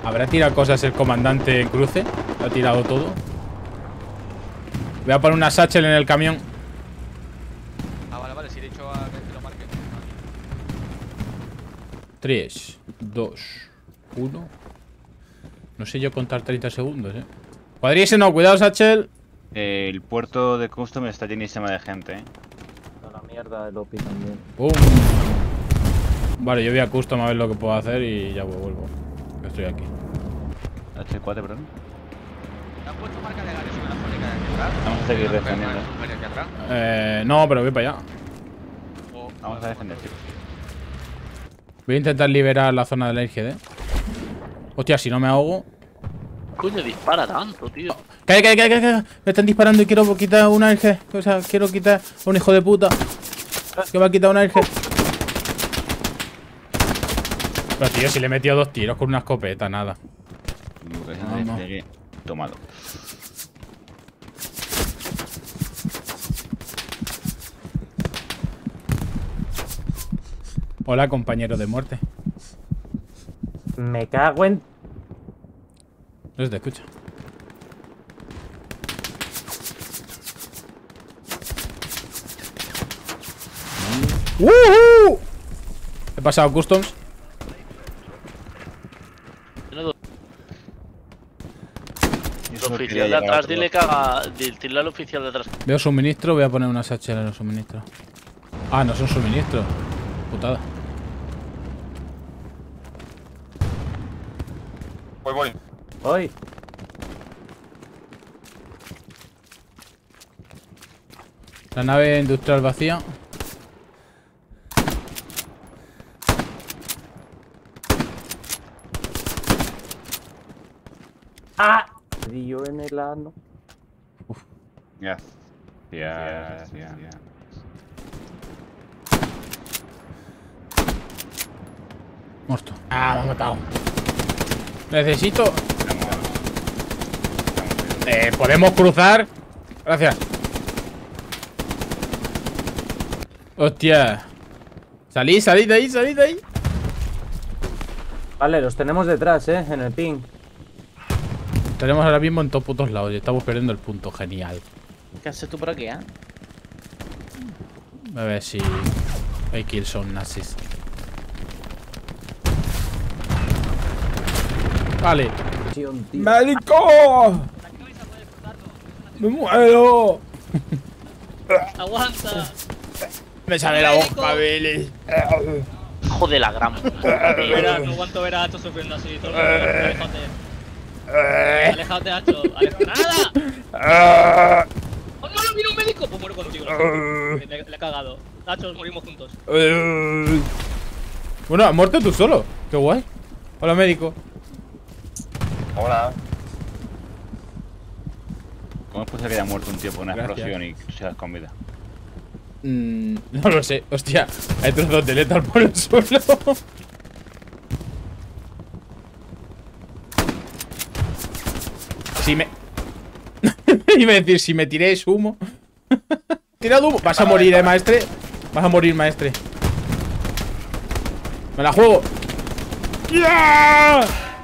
¿Habrá tirado cosas el comandante en cruce? ¿Lo ha tirado todo? Voy a poner una satchel en el camión. Ah, vale, vale, si le he dicho a que te lo marque. 3, 2, 1. No sé yo contar 30 segundos, Cuadrísimo, no, cuidado, satchel. El puerto de custom está llenísimo de gente, A la mierda el OPI también. Vale, yo voy a custom a ver lo que puedo hacer y ya vuelvo. Estoy aquí. H4, perdón. ¿Te han puesto marca de gas sobre la fábrica de aquí atrás? Vamos a seguir defendiendo. ¿De aquí atrás? No, pero voy para allá. Vamos a defender, chicos. Voy a intentar liberar la zona del IGD. Hostia, si no me ahogo. Coño, dispara tanto, tío. ¡Calla! Me están disparando y quiero quitar una IGD. O sea, quiero quitar a un hijo de puta que me ha quitado una IGD. Pero tío, si le he metido 2 tiros con una escopeta, nada. Tomado. Hola, compañero de muerte. Me cago en... No se te escucha. ¡Woohoo! He pasado customs. El oficial de atrás, dile que haga. Dile al oficial de atrás. Veo suministro, voy a poner una satchel en los suministros. Ah, no son suministros. Putada. Voy. ¡Hoy! La nave industrial vacía. ¡Ah! Dio en el ano. Ya. Muerto. Ah, me ha matado. Necesito... ¿podemos cruzar? Gracias. Hostia. Salid de ahí. Vale, los tenemos detrás, en el ping. Tenemos ahora mismo en todos putos lados y estamos perdiendo el punto. Genial. ¿Qué haces tú por aquí, A ver si hay kills son nazis. Vale. ¡Médico! ¡Me muero! ¡Aguanta! Me sale la boca, Billy. Joder, la gran. No aguanto ver a Hacho sufriendo así. Todo Aléjate, Hacho. ¡Nada! ¡Oh, no! ¡Viene un médico! Pues muero contigo. Le he cagado. Hacho, morimos juntos. Bueno, has muerto tú solo. Qué guay. Hola, médico. Hola. ¿Cómo es posible que haya muerto un tío por una Gracias. explosión y seas con vida? No lo sé. Hostia, hay trozos de letal por el suelo. Si me... Iba a decir, si me tiréis humo. Tirado humo. Vas a morir, maestre. Vas a morir, maestre. Me la juego. ¡Yeah!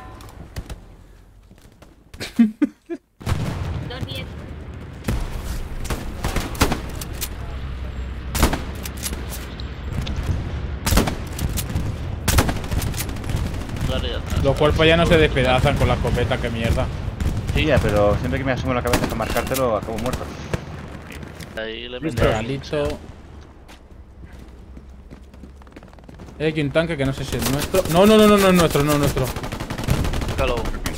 Los cuerpos ya no se despedazan con la escopeta, qué mierda. Sí, ya, pero siempre que me asumo la cabeza para marcártelo, acabo muerto. Ahí le Listo, listo. Hay aquí un tanque que no sé si es nuestro. No es nuestro, no es nuestro. Estoy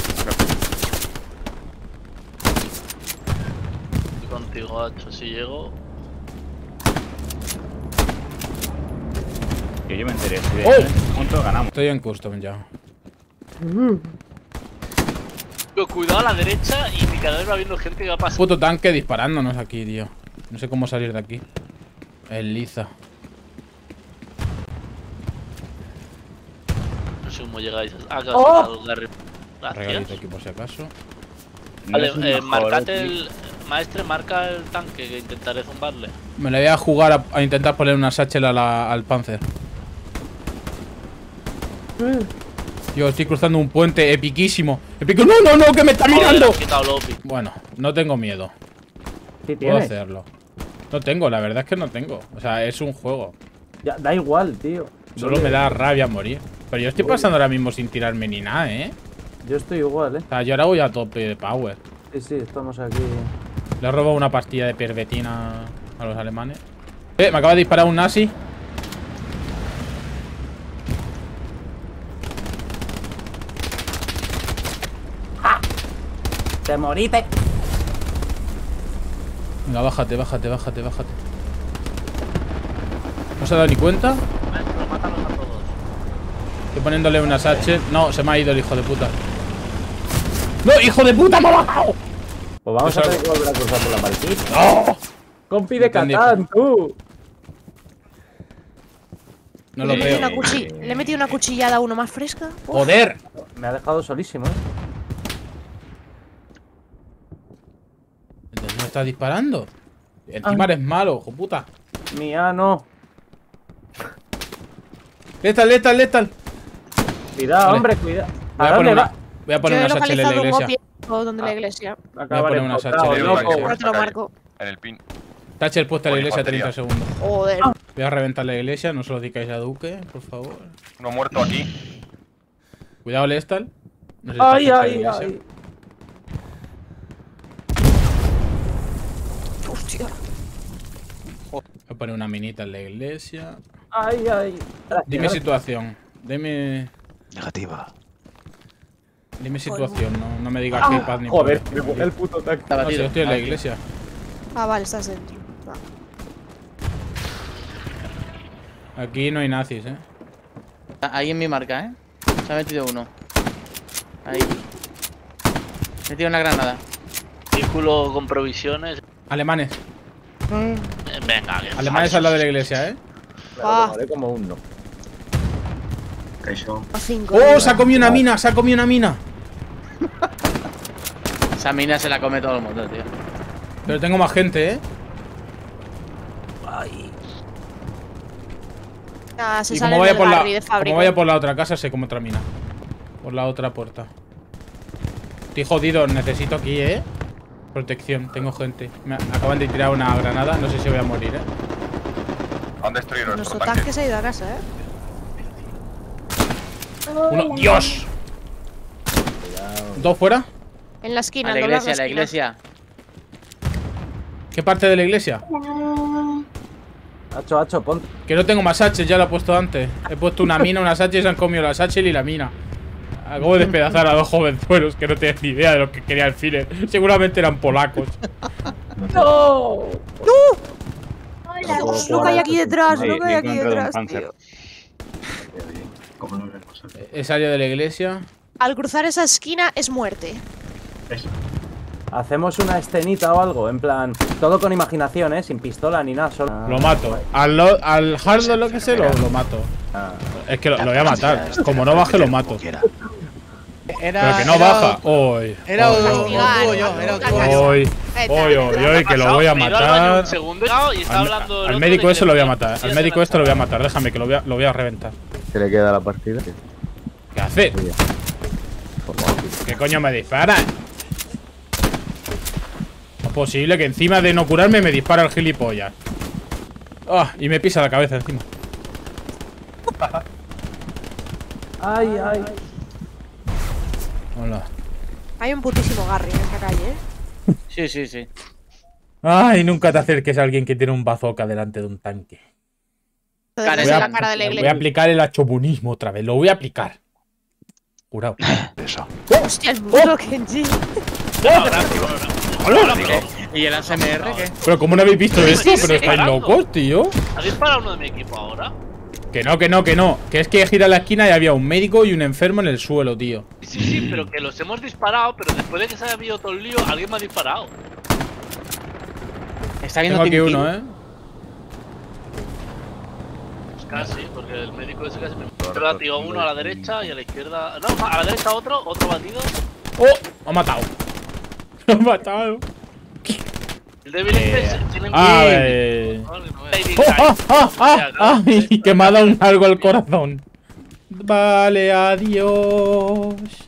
contigo, Hacho, si llego. Que yo me enteré, si de ¡Oh! juntos ganamos. Estoy en custom ya. Pero cuidado a la derecha y mi cada vez va viendo gente que va pasando. Puto tanque disparándonos aquí, tío. No sé cómo salir de aquí. El liza. No sé cómo llegáis. Ah, que ¡Oh! has de arriba. Regalito Gracias. aquí por si acaso. Vale, marcate el. Maestre, marca el tanque que intentaré zumbarle. Me le voy a jugar a intentar poner una satchel al Panzer. Yo estoy cruzando un puente epiquísimo. ¡Epico! ¡No, no, no! ¡Que me está mirando! Joder, he quitado Lopi. Bueno, no tengo miedo. ¿Qué Puedo tienes? hacerlo. No tengo, la verdad es que no tengo. O sea, es un juego. Ya, da igual, tío. Solo me da rabia morir. Pero yo estoy pasando ahora mismo sin tirarme ni nada, ¿eh? Yo estoy igual, O sea, yo ahora voy a tope de power. Sí, sí, estamos aquí. Le he robado una pastilla de pervetina a los alemanes. Me acaba de disparar un nazi. ¡Te moriste! Venga, bájate, bájate, bájate, bájate. ¿No se ha dado ni cuenta? Maestro, mátalos a todos. Estoy poniéndole unas H. No, se me ha ido el hijo de puta. ¡No, hijo de puta, me ha bajado! Pues vamos Eso- a tener que volver a cruzar por la partida. ¡No! ¡Compi de Entendí. Catán, tú! No lo Le he metido veo. le he metido una cuchillada a uno más fresca. Uf. ¡Joder! Me ha dejado solísimo, ¿eh? Entonces me estás disparando. Encima eres malo, hijo puta. Mía, no. Letal, letal, letal. Cuidado, Vale. hombre, cuidado. Voy ¿A a dónde poner va? una, voy a Yo poner he unas H en la localizado un iglesia. opio donde la iglesia. Acabar poner unas empotrado, H. loco. Ahora te lo marco. En el pin. Tache puesta en la Con iglesia infantería. 30 segundos. Joder. Voy a reventar la iglesia, no se lo dedicáis a Duque, por favor. Uno muerto aquí. Cuidado, Lestal. No sé si está ¡Ay, cerca de la ay, iglesia. ay! Hostia. Voy a poner una minita en la iglesia. ¡Ay, ay! Dime situación. Dime Negativa. situación, no me digas que paz ni Joder, polla. el puto tanque. No, si yo estoy en la iglesia. Ah, vale, estás dentro. Va. Aquí no hay nazis, Ahí en mi marca, ¿eh? Se ha metido uno. Ahí. Me he tirado una granada. Vehículo con provisiones. Alemanes. Venga, que Alemanes al lado de la iglesia, Ah. Me como un no. A 5. ¡Oh! Se ha comido una mina, se ha comido una mina. Esa mina se la come todo el mundo, tío. Pero tengo más gente, Ah, se Y sale como vaya, del por la, Garry de como fábrica. vaya por la otra casa, se come otra mina. Por la otra puerta. Estoy jodido, necesito aquí, protección, tengo gente. Me acaban de tirar una granada, no sé si voy a morir, Han destruido Nuestro nuestro tanque. tanque se ha ido a casa, Uno, ¡Dios! ¿Dos fuera? En la esquina, A la al doblar iglesia, a la esquina. iglesia. ¿Qué parte de la iglesia? Hacho, ponte. Que no tengo más H, ya lo he puesto antes. He puesto una mina, unas H y se han comido las H y la mina. Acabo de despedazar a dos jovenzuelos que no tienen ni idea de lo que quería el Filler. Seguramente eran polacos. ¡No! Dios, lo que hay aquí detrás, lo que hay aquí detrás, tío. Es área de la iglesia. Al cruzar esa esquina es muerte. Hacemos una escenita o algo, en plan, todo con imaginación, sin pistola ni nada, solo. Lo mato. Al Hardo lo que sé, lo mato. Es que lo voy a matar. Como no baje, lo mato. Pero que no baja. Hoy. Era hoy, otro hoy, yo, era otro. hoy, hoy, que lo voy a Me he ido al baño matar. un segundo y está hablando del Al otro médico de este que lo voy a la matar. policía Al se médico la este lo voy a matar. Déjame que lo voy a reventar. ¿Qué le queda a la partida? ¿Qué hace? ¿Qué coño me dispara? No es posible que encima de no curarme me dispara el gilipollas. Ah, y me pisa la cabeza encima. Ay, ay. Hola. Hay un putísimo Garry en esta calle, Sí, sí, sí. Ay, nunca te acerques a alguien que tiene un bazooka delante de un tanque. Entonces, Voy a- la cara de la Voy a iglesia. aplicar el achobunismo otra vez. Lo voy a aplicar. Jurado. Eso. Hostia, el puto Kenji. ¿Y el ASMR qué? Pero ¿cómo no habéis visto esto? Pero estáis disparando. locos, tío. ¿Ha disparado uno de mi equipo ahora? Que no, que no, que no. Que es que gira la esquina y había un médico y un enfermo en el suelo, tío. Sí, sí, pero que los hemos disparado, pero después de que se haya habido todo el lío, alguien me ha disparado. Está viendo Tengo aquí Team uno, Kill. Pues casi, porque el médico ese casi me... Pero batido uno a la derecha y a la izquierda... No, a la derecha otro batido. ¡Oh! Me ha matado. Me ha matado. El débil este tiene... Ay. Vale, no ¡Oh! ¡Ah! ¡Ah! ¡Ah! ¡Ay! Que me ha dado un algo al corazón. Vale, adiós.